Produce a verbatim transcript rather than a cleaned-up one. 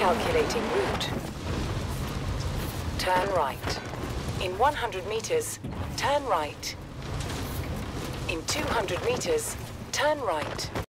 Calculating route. Turn right. In one hundred meters, turn right. In two hundred meters, turn right.